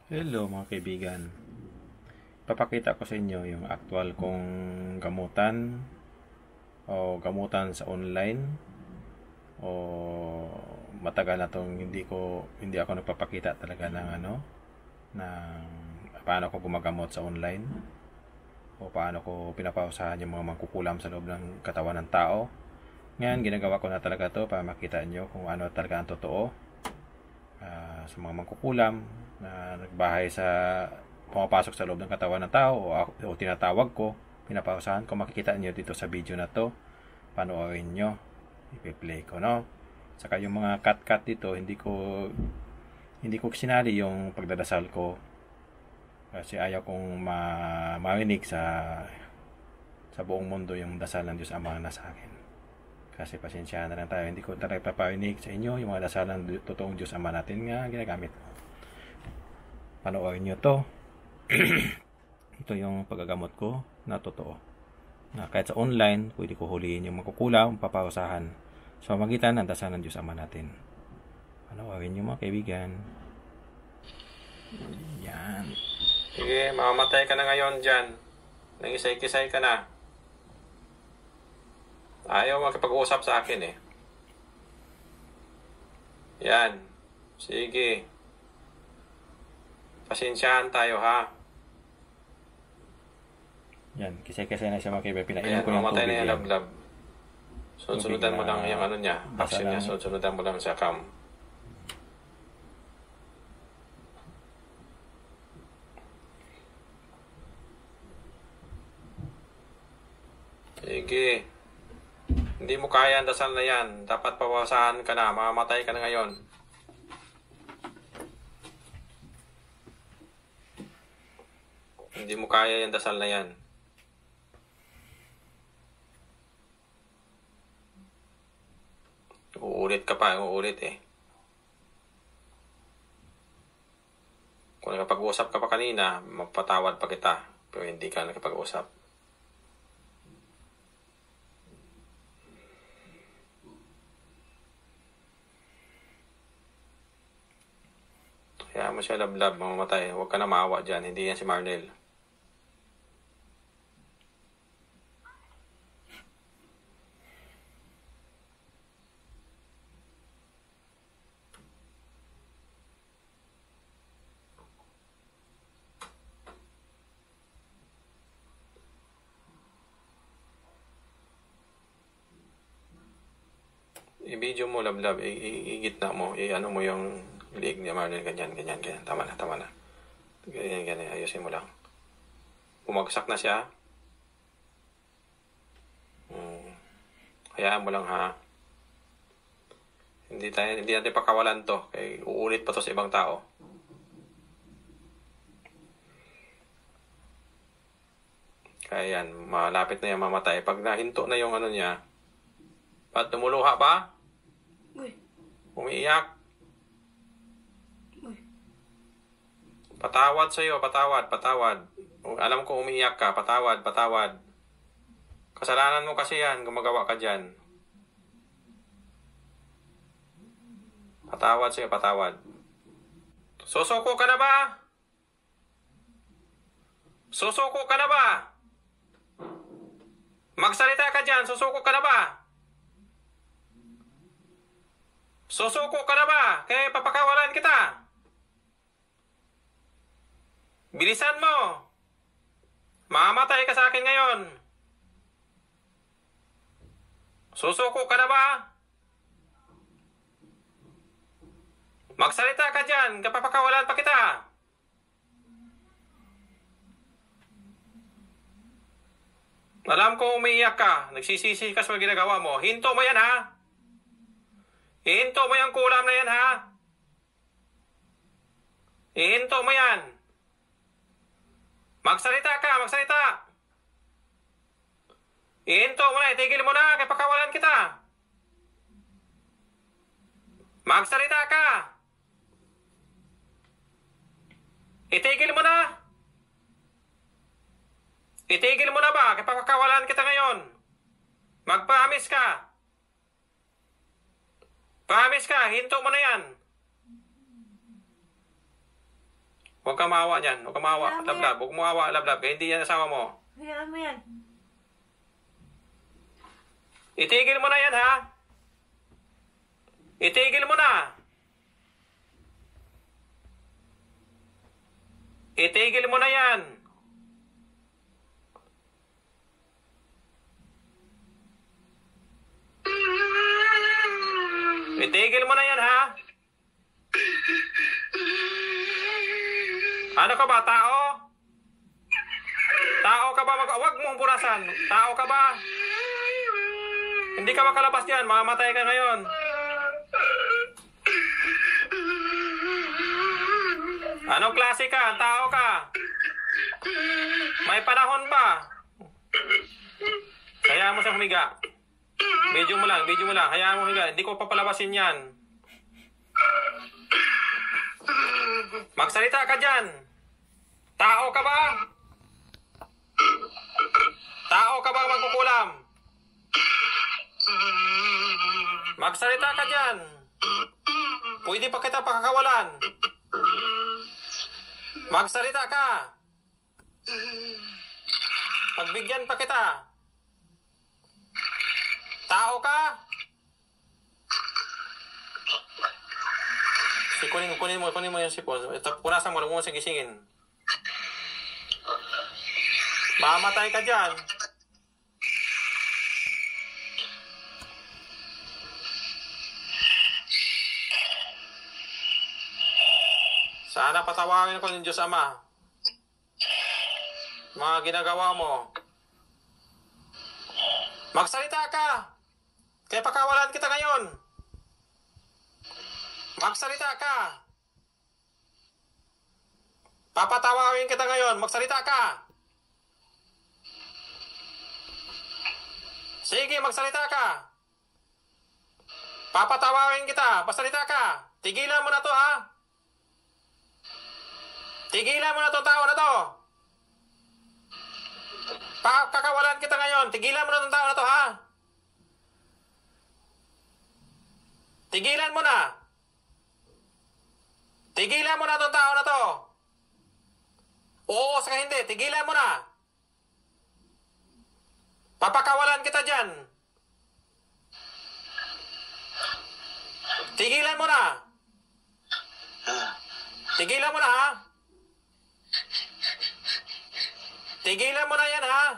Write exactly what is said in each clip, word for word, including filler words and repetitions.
Hello mga kaibigan. Papakita ko sa inyo yung actual kong gamutan o gamutan sa online o matagal na tong hindi ko hindi ako nagpapakita talaga ng ano ng paano ko gumagamot sa online o paano ko pinapausahan yung mga mangkukulam sa loob ng katawan ng tao. Ngayon ginagawa ko na talaga to para makita nyo kung ano talaga ang totoo. Uh, sa mga mangkukulam na nagbahay sa pumapasok sa loob ng katawan ng tao o, o tinatawag ko, pinapausahan ko, makikita nyo dito sa video na to. Panoorin nyo, ipi-play ko, no? Saka yung mga cut-cut dito, hindi ko hindi ko sinali yung pagdadasal ko kasi ayaw kong ma marinig sa sa buong mundo yung dasal ng Diyos Ama na sa akin. Kasi pasensya na lang tayo, hindi ko talaga paparinig sa inyo yung mga dasal ng totoong Diyos Ama natin nga ginagamit ko. Panoorin nyo to. Ito yung paggagamot ko na totoo. Na kahit sa online, pwede ko huliin yung makukulam, papausahan. So, magitan ng dasal ng Diyos Ama natin. Panoorin nyo mga kaibigan. Yan. Sige, mamamatay ka na ngayon dyan. Nangisay-kisay ka na. Ayaw makipag-usap sa akin eh. Yan. Sige. Pasensyahan tayo ha. Yan, kisay-kisay na siya mga kaibigan. Pinainom Ayan, ko yung mamatay tubig na yan, yan. lab-lab. Sunod-sunudan mo na lang yung ano niya. basa Action niya, lang. sunod-sunudan mo lang sa cam. Sige. Hindi mo kaya ang dasal na yan. Dapat pawasahan ka na. Mamamatay ka na ngayon. Hindi mo kaya yung dasal na yan. Uulit ka pa. Uulit eh. Kung nakapag-usap ka pa kanina, mapatawad pa kita. Pero hindi ka nakapag-usap. Kaya mo siya lablab, mamamatay. Huwag ka na maawa dyan. Hindi yan si Marnel. I-video mo lablab. I-gitna mo. I-ano mo yung liig niya Marnel. Ganyan, ganyan, ganyan. Tama na, tama na. Ganyan, ganyan. Ayusin mo lang. Bumagsak na siya. Hmm. Hayaan mo lang ha. Hindi tayo, hindi natin pakawalan to. Kaya uulit pa to sa ibang tao. Kaya yan, malapit na yan mamatay. Pag nahinto na yung ano niya, ba't tumuluha pa? Uy, Umiiyak. uy. Patawad sa'yo, patawad, patawad. Alam ko umiiyak ka, patawad, patawad. Kasalanan mo kasi yan, gumagawa ka dyan. Patawad sa'yo, patawad. Susuko ka na ba? Susuko ka na ba? Magsalita ka dyan, susuko ka na ba? Susuko ka na ba? Kaya papakawalan kita. Bilisan mo. Mamamatay ka sa akin ngayon. Susuko ka na ba? Magsalita ka dyan, kapapakawalan pa kita. Alam ko umiiyak ka, nagsisisi ka sa mga ginagawa mo. Hinto mo yan ha. Ihinto mo yung kulam na yan ha. Ihinto mo yan. Magsalita ka, magsalita. Ihinto mo na, itigil mo na, kaya pakawalan kita. Magsalita ka. Itigil mo na. Itigil mo na ba, kaya pakawalan kita ngayon. Magpahamis ka. Promise ka, hinto mo na yan. Huwag ka maawa niyan. Huwag ka maawa, Hayaan mo lablab. Huwag mo maawa, lablab. Kaya hindi yan asawa mo. Hayaan mo yan. Itigil mo na yan, ha? Itigil mo na. Itigil mo na yan. Itigil mo na yan, ha? Ano ka ba, tao? Tao ka ba? Mag- Huwag mong purasan. Tao ka ba? Hindi ka makalabas diyan. Mamamatay ka ngayon. Anong klase ka? Tao ka? May panahon ba? Hayaan mo siya humiga. Video mo lang, video mo lang. Hayaan mo humiga. Hindi ko papalabasin yan. Magsalita ka dyan. Tao ka ba? Tao ka ba magkukulam? Magsalita ka dyan. Pwede pa kita pakakawalan. Magsalita ka. Pagbigyan pa kita. Tao ka? Si kunin mo, kunin mo, kunin mo yung sipon. Ito, punasan mo, huwag mo sigisingin. Mamatay ka dyan. Sana patawagin ko ng Diyos Ama. Mga ginagawa mo. Magsalita ka. Kaya pakawalan kita ngayon. Magsalita ka. Papatawagin kita ngayon. Magsalita ka. Sige, magsalita ka. Papatawagin kita. Magsalita ka. Tigilan mo na to, ha? Tigilan mo na to, tao na to. Pakakawalan kita ngayon. Tigilan mo na tong tao na to, ha? Tigilan mo na. Tigilan mo na tong tao na to. Oo, saka hindi. Tigilan mo na. Papakawalan kita dyan. Tigilan mo na. Tigilan mo na, ha? Tigilan mo na yan, ha?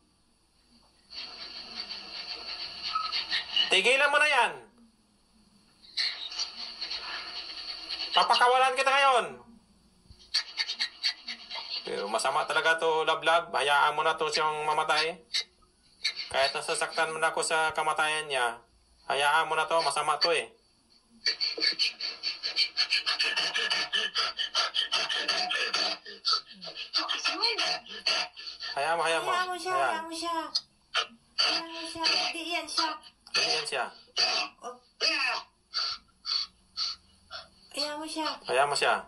Tigilan mo na yan. Papakawalan kita ngayon. Pero masama talaga to, lablab. Hayaan mo na to siyang mamatay. Kahit nasasaktan mo na ako sa kamatayan niya, hayaan mo na to, masama to eh. Hayaan mo, hayaan mo. Hayaan mo siya, Hayaan. hayaan mo siya. Hayaan mo siya. Hindi yan siya. Hindi yan siya. Oh. Hayaan mo siya. Hayaan mo siya.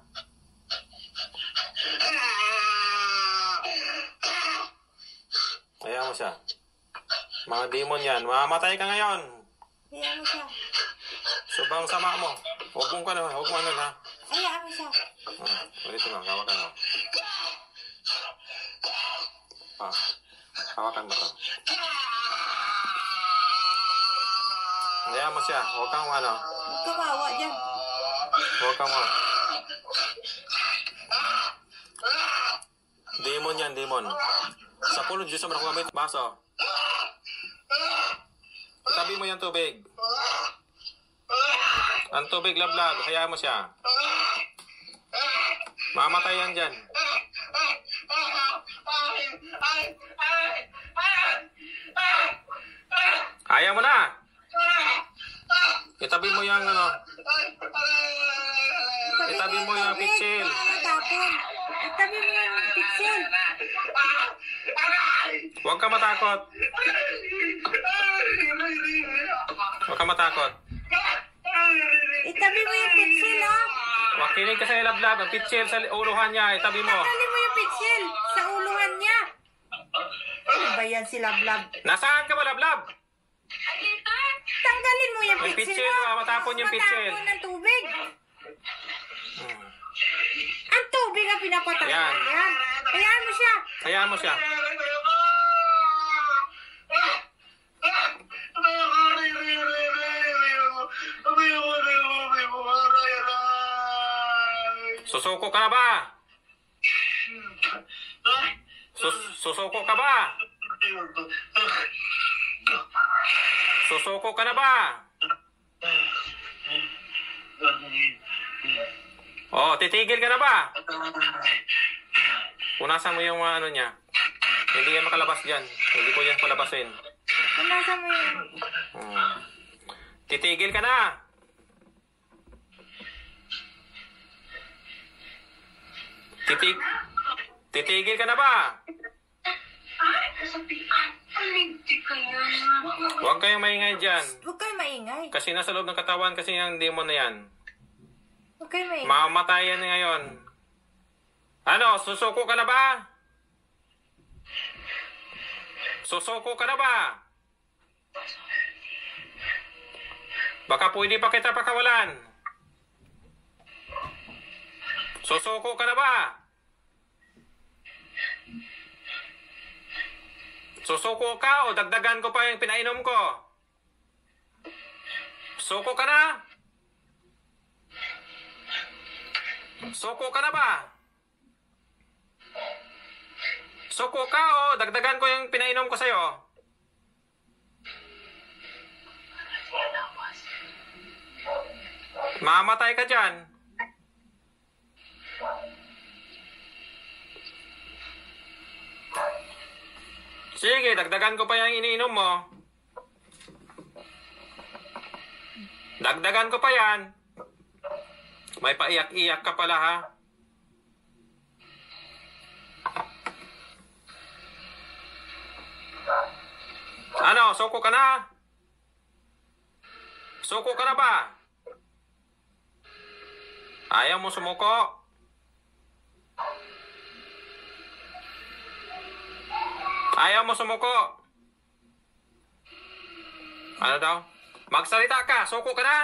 Hayaan mo siya. Mga demon yan. Mamamatay ka ngayon. Hayaan mo siya. Subang sama mo. Huwag mong ka na. Huwag mo ano ha. Hayaan mo siya. Ah, ulit mo. Hawakan mo. Ah, hawakan mo to. Hayaan mo siya. Huwag kang ano. Huwag ka maawa dyan. Huwag kang ano. Demon yan, demon. Sa pulo, Diyos naman ako gamit. Baso. Itabi mo yung tubig. Ang tubig, lablab. Hayaan mo siya. Mamatay yan dyan. Ayaw mo na. Itabi mo yung ano. Itabi mo yung pitsil. Tapon. Itabi mo yung pitsil. Huwag ka matakot. Huwag ka matakot. Itabi mo yung pitsil, ha? Makinig ka sa lablab. Ang pitsil sa uluhan niya. Itabi mo. Tanggalin mo yung pitsil sa uluhan niya. Ano ba yan si Lablab? Nasaan ka ba, lablab? Tanggalin mo yung Yung pitsil, pitsil, ha? matapon yung pitsil. Matapon ng tubig. Hmm. Ang tubig ang pinapatay. Yan. Yan. Hayaan mo siya. Hayaan mo siya. Susuko ka na ba? Sus susuko ka ba? Susuko ka na ba? Oh, titigil ka na ba? Punasan mo yung uh, ano niya. Hindi yan makalabas dyan. Hindi ko yan palabasin. Punasan mo yun. Hmm. Titigil ka na. Titig Titigil ka na ba? Huwag kayong maingay dyan. Huwag kayo maingay. Kasi nasa loob ng katawan kasi yung demon na yan. Huwag kayo maingay. Mamamatay yan ngayon. Ano, susuko ka na ba? Susuko ka na ba? Baka pwede pa kita pakawalan. Susuko ka na ba? Susuko ka o dagdagan ko pa yung pinainom ko? Suko ka na? Suko ka na ba? Suko ka o dagdagan ko yung pinainom ko sa'yo? Mamatay ka dyan. Sige, dagdagan ko pa yung iniinom mo. Dagdagan ko pa yan. May paiyak-iyak ka pala, ha? Ano, suko ka na? Suko ka na ba? Ayaw mo sumuko? Ayaw mo sumuko? Ano daw? Magsalita ka, suko ka na?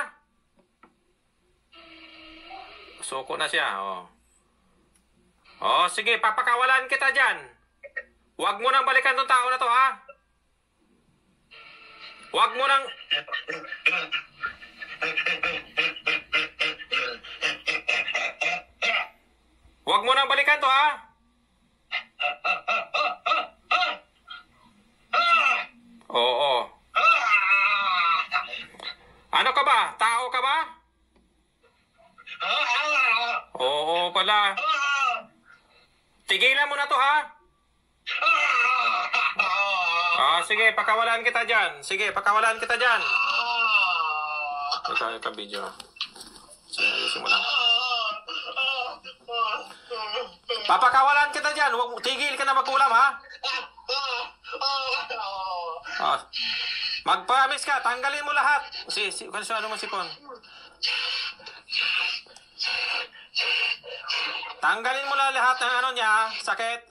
Suko na siya, oh. Oh, sige, papakawalan kita dyan. Huwag mo nang balikan tong tao na to, ha? Huwag mo nang... Huwag mo nang balikan to, ha? Oo. Ano ka ba? Tao ka ba? Oo pala. Tigilan mo na to, ha? Ah, sige, pakawalan kita dyan. Sige, pakawalan kita dyan. Ito, ito video. Sige, ayusin mo lang. Papakawalan kita dyan. Huwag, tigil ka na magkulam, ha? Ah. Mag-promise ka, tanggalin mo lahat. Si, si, ano mo sipon? Tanggalin mo na lahat ng ano niya, sakit.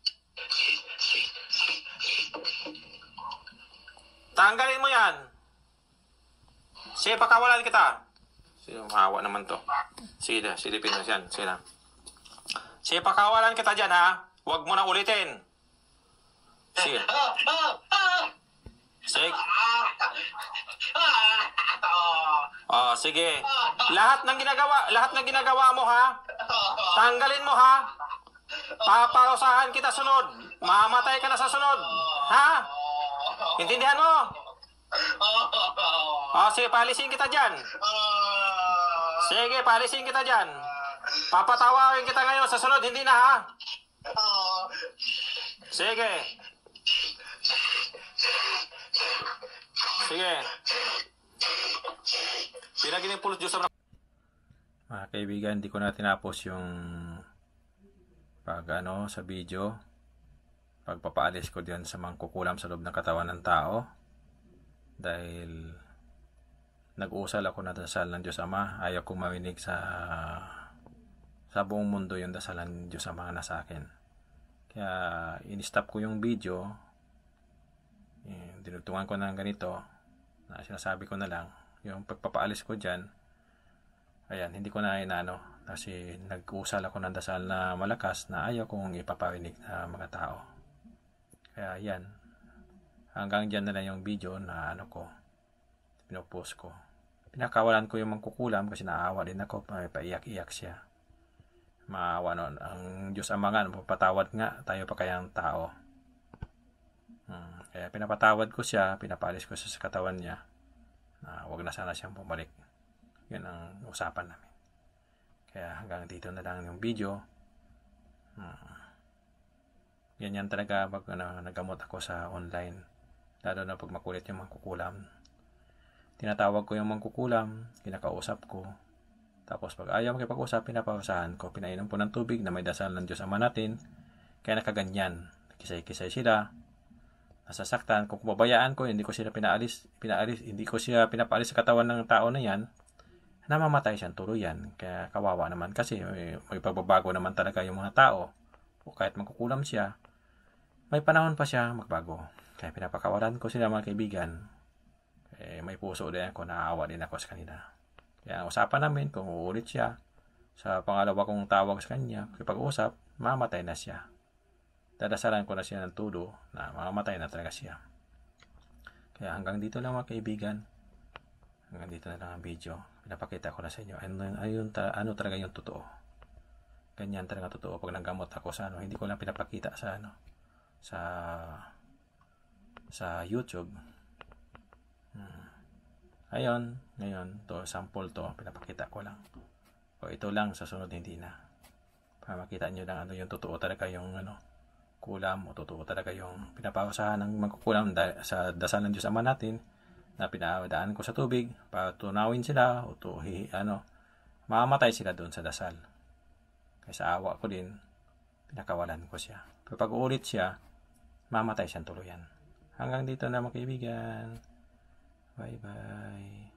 Tanggalin mo yan. Sige, pakawalan kita. Sige, mahawa naman to. Sige na, silipin na yan. Sige na. Sige, pakawalan kita dyan, ha? Huwag mo na ulitin. Sige. Sige. Oh, sige. Lahat ng ginagawa, lahat ng ginagawa mo, ha? Tanggalin mo, ha? Paparusahan kita sunod. Mamatay ka na sa sunod. Ha? Intindihan mo? Oh, sige, palisin kita dyan. Sige, palisin kita dyan. Papatawawin kita ngayon sa sunod, hindi na, ha? Sige. Sige. Pinagin yung pulot Diyos sa... Mga kaibigan, hindi ko na tinapos yung pag ano sa video, pagpapaalis ko diyan sa mangkukulam sa loob ng katawan ng tao, dahil nag-uusal ako na dasal ng Diyos Ama. Ayaw kong mawinig sa sa buong mundo yung dasalan ng Diyos Ama na sa akin. Kaya in-stop ko yung video, eh, dinugtungan ko ng ganito na sinasabi ko na lang yung pagpapaalis ko dyan Ayan, hindi ko na inano kasi nag-usal ako ng dasal na malakas na ayaw kong ipaparinig na mga tao. Kaya yan, hanggang dyan na lang yung video na ano ko, pinopost ko. Pinakawalan ko yung mangkukulam kasi naawa din ako, may paiyak-iyak siya. Maawa nun. Ang Diyos Ama nga, patawad nga, tayo pa kayang tao. Hmm. Kaya pinapatawad ko siya, pinapalis ko siya sa katawan niya. Na wag na sana siyang bumalik. Yun ang usapan namin. Kaya hanggang dito na lang yung video. Hmm. Ganyan talaga pag ano, nagamot ako sa online. Lalo na pag makulit yung mangkukulam. Tinatawag ko yung mangkukulam, kinakausap ko. Tapos pag ayaw makipag-usap, pinapasahan ko. Pinainom po ng tubig na may dasal ng Diyos Ama natin. Kaya nakaganyan. Kisay-kisay sila. Nasasaktan. Kung pabayaan ko, hindi ko sila pinaalis, pinaalis, hindi ko sila pinapaalis sa katawan ng tao na yan, namamatay siyang tuluyan. Kaya kawawa naman kasi may, may pagbabago naman talaga yung mga tao. O kahit magkukulam siya, may panahon pa siya magbago. Kaya pinapakawalan ko sila mga kaibigan. Eh, may puso din ako, naaawa din ako sa kanila. Kaya ang usapan namin, kung uulit siya, sa pangalawa kong tawag sa kanya, kapag-usap, mamatay na siya. Dadasalan ko na siya ng tulo na mamatay na talaga siya. Kaya hanggang dito lang mga kaibigan. Hanggang dito na lang ang video. Pinapakita ko na sa inyo. Ano, ano, ano talaga yung totoo. Ganyan talaga totoo. Pag nanggamot ako sa ano, hindi ko lang pinapakita sa ano, sa sa YouTube. Hmm. Ayun, ngayon, to sample to, pinapakita ko lang. O ito lang, sa sunod hindi na. Para makita nyo lang ano yung totoo talaga yung ano, kulam, o totoo talaga yung pinapasahan ng magkukulam sa dasal ng Diyos Ama natin na pinadaan ko sa tubig para tunawin sila o to, ano, mamamatay sila doon sa dasal. Kaya sa awa ko din, pinakawalan ko siya. Kapag uulit siya, mamatay siyang tuluyan. Hanggang dito na mga kaibigan. Bye-bye.